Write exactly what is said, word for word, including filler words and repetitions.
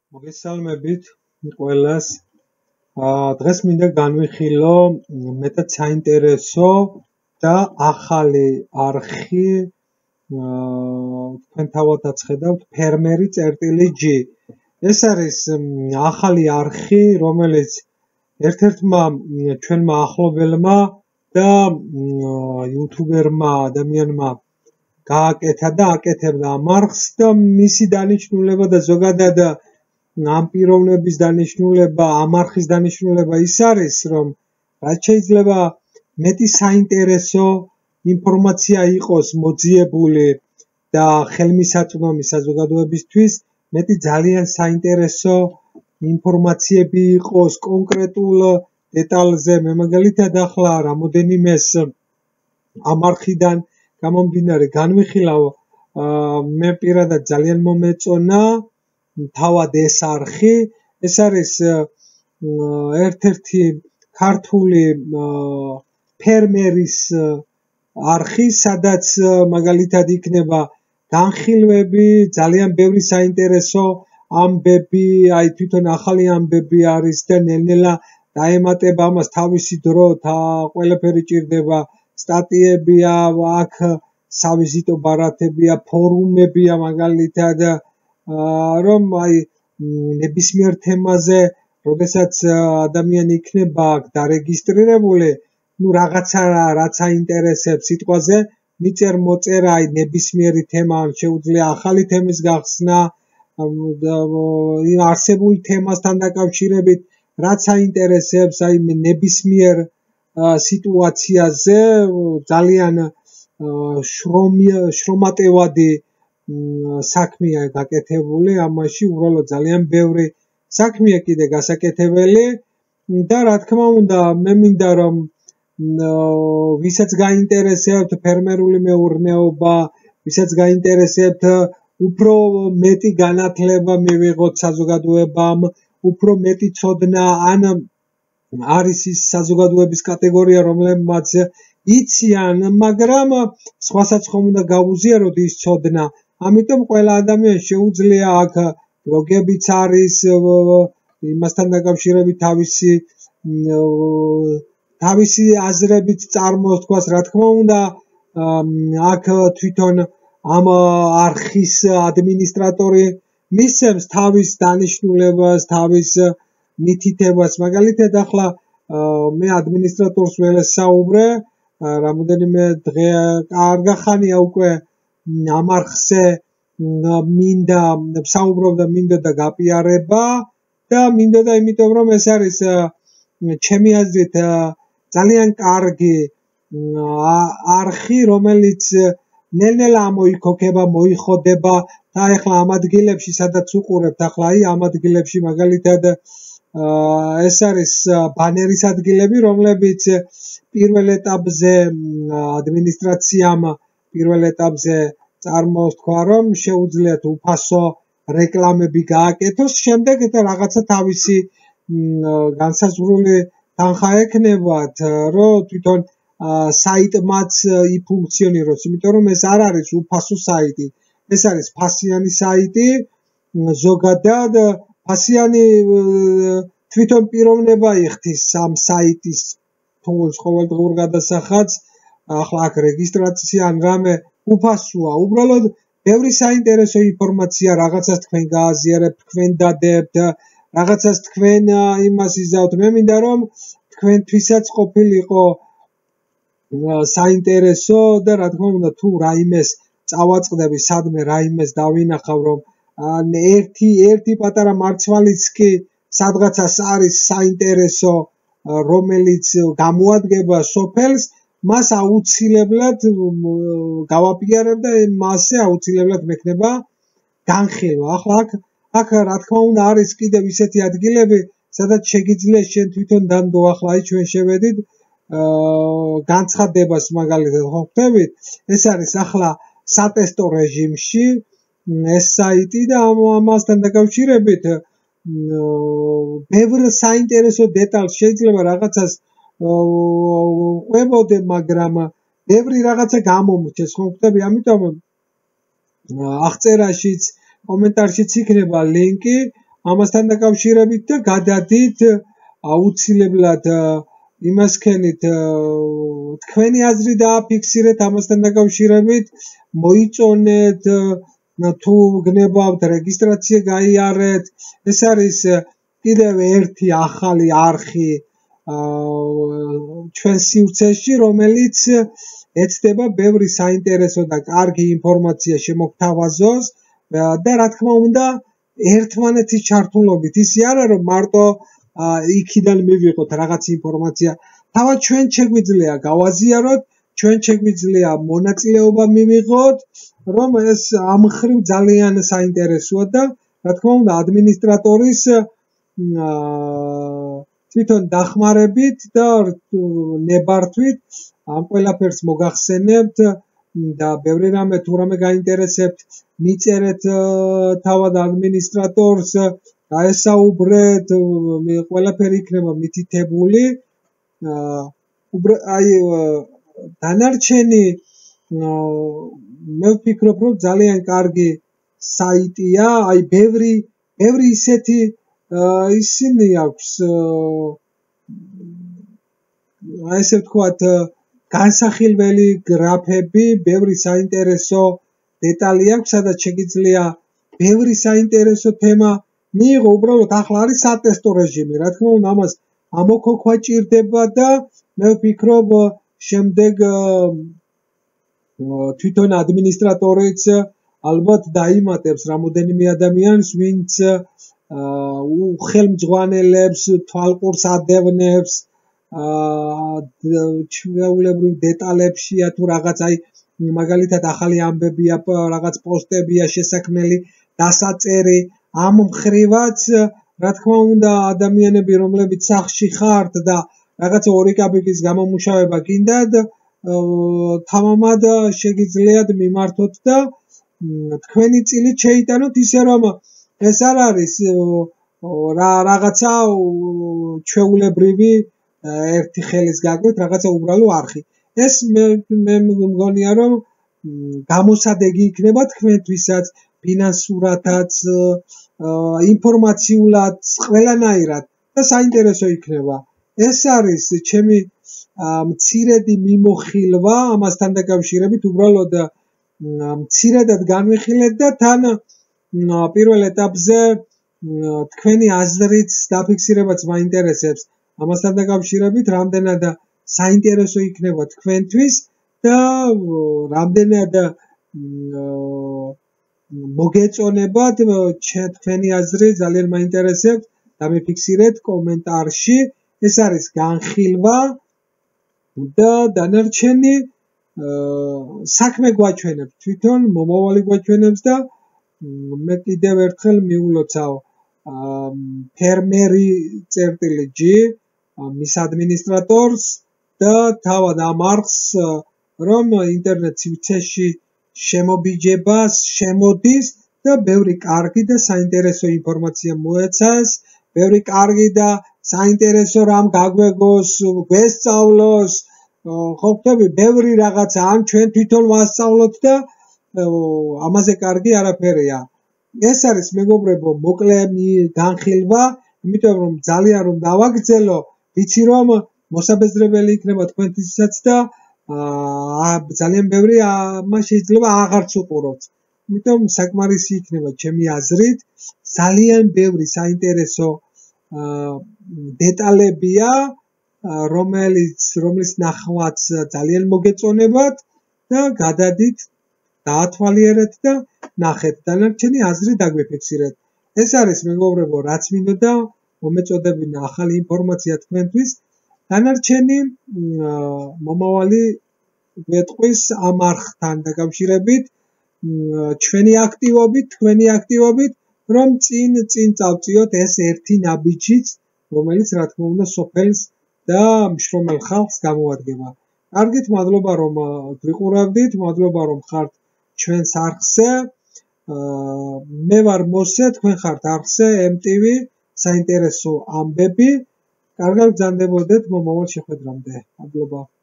მოგესალმებით ყველას. დღეს მინდა განვიხილო მეტად საინტერესო და ახალი არხი თქვენ თავად აცხადავთ ფერმერი წერტილი G. ეს არის ახალი არხი, რომელიც ერთ-ერთმა ჩვენმა ახლობელმა და იუთუბერმა ადამიანმა გააკეთა და აკეთებდა ამ არხს და მისი დანიშნულება და ზოგადად ამ პიროვნების დანიშნულება, ამ არხის დანიშნულება ის არის, რომ რაც შეიძლება მეტი საინტერესო ინფორმაცია იყოს მოძიებული და ხელმისაწვდომი საზოგადოებისთვის, მეტი ძალიან საინტერესო ინფორმაციები იყოს კონკრეტულ დეტალზე. მე მაგალითად ახლა რამოდენიმეს ამ არხიდან გამომდინარე განვიხილავ, მე პირადად ძალიან მომეწონა თავად ეს არხი. ეს არის ერთ-ერთი ქართული ფერმერის არხი, სადაც მაგალითად იქნება განხილვები, ძალიან ბევრი საინტერესო ამბები, აი თვითონ ახალი ამბები არის და ნელ-ნელა დაემატება ამას თავისი დრო, ყველაფერი ჭირდება, სტატიებია, აქ სავიზიტო ბარათებია, ფორუმებია მაგალითად, რომ აი ნებისმიერ თემაზე, როდესაც ადამიანი იქნება აქ დარეგისტრირებული, ну რაღაცა რაც აინტერესებს სიტყვაზე, მიწერ მოწერა აი ნებისმიერი თემა, შეუძლია ახალი თემის გახსნა, არსებული თემასთან დაკავშირებით, რაც აინტერესებს აი ნებისმიერ სიტუაციაზე, ძალიან შრომატევადი საქმეა გაკეთებული, ამაში უბრალოდ ძალიან ბევრი საქმეა კიდე გასაკეთებელი და რა თქმა უნდა, მე მინდა რომ ვისაც გაინტერესებთ ფერმერული მეურნეობა, ვისაც გაინტერესებთ უფრო მეტი განათლება მივიღოთ საზოგადოებამ, უფრო მეტი ცოდნა, ან არის ის საზოგადოების კატეგორია, რომლებმაც იციან, მაგრამ სხვასაც ხომ უნდა გაუზიაროთ ის ცოდნა. ამიტომ ყველა ადამიანს შეუძლია აქ ბლოგებიც არის, იმასთან დაკავშირებით თავისი თავისი აზრებით წარმოსთქვას, რა თქმა უნდა, აქ თვითონ ამ არხის ადმინისტრატორი მისცემს თავის დანიშნულებას, თავის მითითებას. მაგალითად ახლა მე ადმინისტრატორს ველესაუბრე, რამოდენიმე დღე კარგი ხანია უკვე ამ არხზე მინდა ვსაუბრობ და მინდოდა გაპიარება და მინდოდა იმიტომ რომ ეს არის ჩემი აზრით ძალიან კარგი არხი, რომელიც ნელ-ნელა მოიქოქება, მოიხოდება და ახლა ამ ადგილებში სადაც უყურებთ, ახლა აი ამ ადგილებში მაგალითად ეს არის ბანერის ადგილები, რომლებიც პირველ ეტაპზე ადმინისტრაციამ პირველ ეტაპზე წარმოსთქვა, რომ შეუძლიათ უფასო რეკლამები გააკეთოს, შემდეგ რაღაცა თავისი განსაზღვრული თანხა ექნებათ, რომ თვითონ საიტმაც იფუნქციონიროს, იმიტომ რომ ეს არ არის უფასო საიტი, ეს არის ფასიანი საიტი, ზოგადად ფასიანი თვითონ პიროვნება იხდის ამ საიტის თულს ყოველდღიურ გადასახადს, ახლა აქ რეგისტრაცია ან რამე უფასოა, უბრალოდ ბევრი საინტერესო ინფორმაცია, რაღაცას თქვენ გააზიარებთ, თქვენ დადებთ, რაღაცას თქვენ იმას იზავთ. მე მინდა რომ თქვენთვისაც ყოფილიყო საინტერესო და რა თქმა უნდა, თუ რაიმეს წავაწყდები, სადმე რაიმეს დავინახავ, რომ ერთი ერთი პატარა მარცვალიც კი სადღაცას არის საინტერესო, რომელიც გამოადგება სოფელს, მას აუცილებლად გავაპიარებ და მასზე აუცილებლად მექნება განხილვა. ახლა აქ აქ რა თქმა უნდა არის კიდევ ისეთი ადგილები, სადაც შეგიძლია შენ თვითონ დანდო. ახლა აი ჩვენ შევედით განცხადებას მაგალითად ხო ხვდებით, ეს არის ახლა სატესტო რეჟიმში ეს საიტი და ამასთან დაკავშირებით ბევრ საინტერესო დეტალს შეიძლება რაღაცას ყვებოდე, მაგრამ ბევრი რაღაცა გამომრჩეს, ხო ხვდები, ამიტომ აღწერაშიც, კომენტარშიც იქნება ლინკი, ამასთან დაკავშირებით და გადადით აუცილებლად იმას ქენით თქვენი აზრი დააფიქსირეთ ამასთან დაკავშირებით, მოიწონეთ, თუ გნებავთ რეგისტრაცია გაიარეთ. ეს არის კიდევ ერთი ახალი არხი ჩვენ სივრცეში, რომელიც ეცდება ბევრი საინტერესო და კარგი ინფორმაცია შემოგთავაზოს და რა თქმა უნდა ერთმანეთის ჩართულობით. ისი არა რომ მარტო იქიდან მივიღოთ რაღაც ინფორმაცია, თავად ჩვენ შეგვიძლია გავაზიაროთ, ჩვენ შეგვიძლია მონაწილეობა მივიღოთ, რომ ეს ამ მხრივ ძალიან საინტერესოა და რა თქმა უნდა ადმინისტრატორის თვითონ დახმარებით და ნებართვით ამ ყველაფერს მოგახსენებთ და ბევრი რამე თუ რამე გაინტერესებთ, მიწერეთ თავად ადმინისტრატორს, გაესაუბრეთ, ყველაფერი იქნება მითითებული. აი დანარჩენი მე ვფიქრობ, რომ ძალიან კარგი საიტია, აი ბევრი ბევრი ისეთი ისინი აქვს, აი ესე ვთქვათ, განსახილველი გრაფები, ბევრი საინტერესო დეტალი აქვს, სადაც შეგიძლია ბევრი საინტერესო თემა მიიღო. უბრალოდ ახლა არის სატესტო რეჟიმი, რა თქმა უნდა ამას ამოქოქვა ჭირდება და მე ვფიქრობ შემდეგ თვითონ ადმინისტრატორიც ალბათ დაიმატებს რამოდენიმე ადამიანს, ვინც ხელმძღვანელებს, თვალყურს ადევნებს, ჩვეულებრივ დეტალებშია თუ რაღაც, აი მაგალითად ახალი ამბებია, რაღაც პოსტებია შესაქმნელი, დასაწერი, ამ მხრივაც რა თქმა უნდა ადამიანები, რომლებიც სახლში ხართ და რაღაცა ორი კაპიკის გამომუშავება გინდათ, თამამად შეგიძლიათ მიმართოთ და თქვენი წილით შეიტანოთ, ისე რომ ეს არ არის რაღაცა ჩვეულებრივი ერთი ხელის გაკვეთ, რაღაცა უბრალო არხი. ეს მე მგონია რომ გამოსადეგი იქნება თქვენთვისაც, ფინანსურათაც, ინფორმაციულად, ყველანაირად და საინტერესო იქნება. ეს არის ჩემი მცირედი მიმოხილვა ამასთან დაკავშირებით, უბრალოდ მცირედად განვიხილეთ და თან პირველ ეტაპზე თქვენი აზრიც დაფიქსირებაც მაინტერესებს ამასთან დაკავშირებით, რამდენად საინტერესო იქნება თქვენთვის და რამდენად მოგეწონებათ თქვენი აზრი, ძალიან მაინტერესებთ, დამიფიქსირეთ კომენტარში. ეს არის განხილვა და დანარჩენი საქმე გვაჩვენებს, თვითონ მომავალი გვაჩვენებს და მე კიდევ ერთხელ მიულოცავ ფერმერი წერტილი G მის ადმინისტრატორს და თავად ამ არხს, რომ ინტერნეტ სივრცეში შემობიჯებას შემოდის და ბევრი კარგი და საინტერესო ინფორმაცია მოეცას, ბევრი კარგი და საინტერესო რამ გაგვეგოს, გვესწავლოს, ხო ხტები, ბევრი რაღაცა ან ჩვენ თვითონ ვასწავლოთ და ამაზე კარგი არაფერია. ეს არის მეგობრებო მოკლე განხილვა, იმიტომ რომ ძალიან რომ დავაგრძელო, ვიცი რომ მოსაბეზრებელი იქნება თქვენთვისაც და ძალიან ბევრი მას შეიძლება აღარც უყუროთ. იმიტომ საკმარისი იქნება ჩემი აზრით, ძალიან ბევრი საინტერესო დეტალებია, რომელიც რომლის ნახვაც ძალიან მოგეწონებათ და გადადით, დაათვალიერეთ და ნახეთ, დანარჩენი აზრი დაგვიფიქსირეთ. ეს არის მეგობრებო, რაც მინდოდა მომეწოდებინა ახალი ინფორმაცია თქვენთვის. დანარჩენი მომავალი გვეტყვის ამ არხთან დაკავშირებით, ჩვენი აქტივობით, თქვენი აქტივობით, რომ წინ წინ წავწიოთ ეს ერთი ნაბიჯიც, რომელიც რა თქმა უნდა სოფელს და მშრომელ ხალხს გამოადგება. კარგით, მადლობა რომ გვიყურებდით, მადლობა რომ ხართ ჩვენს არხზე. მე ვარ მოსე, თქვენ ხართ არხზე M T V, საინტერესო ამბები. კარგად გრძანდებოდეთ მომავალ შეხვედრამდე. მადლობა.